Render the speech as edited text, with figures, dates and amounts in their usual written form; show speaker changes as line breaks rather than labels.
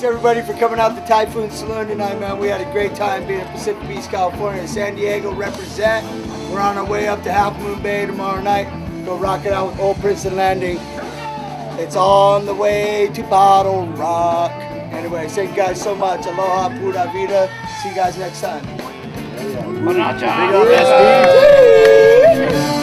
everybody for coming out to Typhoon Saloon tonight, man. We had a great time being in Pacific Beach, California. San Diego represent. We're on our way up to Half Moon Bay tomorrow night. Go rock it out with Old Princeton Landing. It's on the way to Bottle Rock. Anyway, thank you guys so much. Aloha, pura vida. See you guys next time.
Manacha.
Big up,